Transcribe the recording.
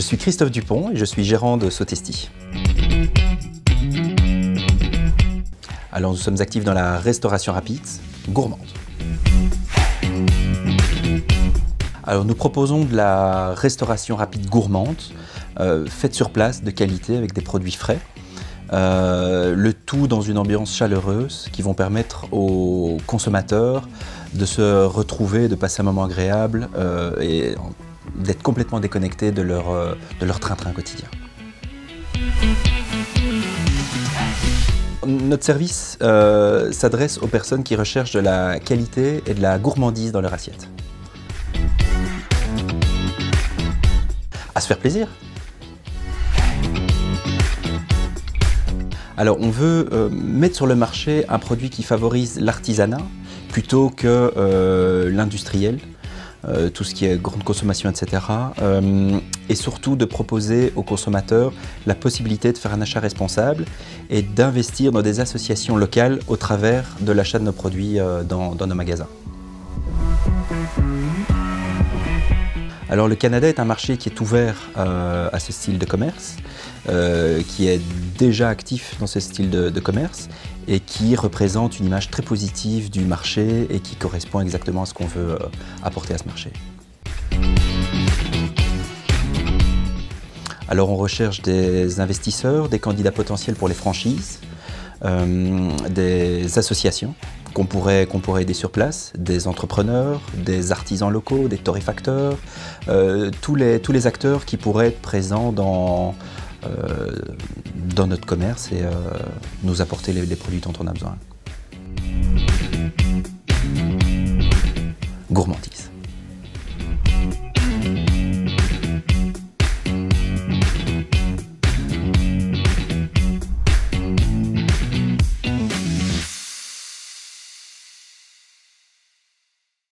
suis Christophe Dupont et je suis gérant de Sotesti. Alors nous sommes actifs dans la restauration rapide gourmande. Alors nous proposons de la restauration rapide gourmande, faite sur place, de qualité, avec des produits frais. Le tout dans une ambiance chaleureuse qui vont permettre aux consommateurs de se retrouver, de passer un moment agréable et d'être complètement déconnectés de leur train-train quotidien. Notre service s'adresse aux personnes qui recherchent de la qualité et de la gourmandise dans leur assiette. À se faire plaisir. Alors on veut mettre sur le marché un produit qui favorise l'artisanat plutôt que l'industriel, tout ce qui est grande consommation, etc. Et surtout de proposer aux consommateurs la possibilité de faire un achat responsable et d'investir dans des associations locales au travers de l'achat de nos produits dans nos magasins. Alors le Canada est un marché qui est ouvert à ce style de commerce, qui est déjà actif dans ce style de commerce et qui représente une image très positive du marché et qui correspond exactement à ce qu'on veut apporter à ce marché. Alors on recherche des investisseurs, des candidats potentiels pour les franchises, des associations qu'on pourrait aider sur place, des entrepreneurs, des artisans locaux, des torréfacteurs, tous les acteurs qui pourraient être présents dans notre commerce et nous apporter les produits dont on a besoin. Gourmandise.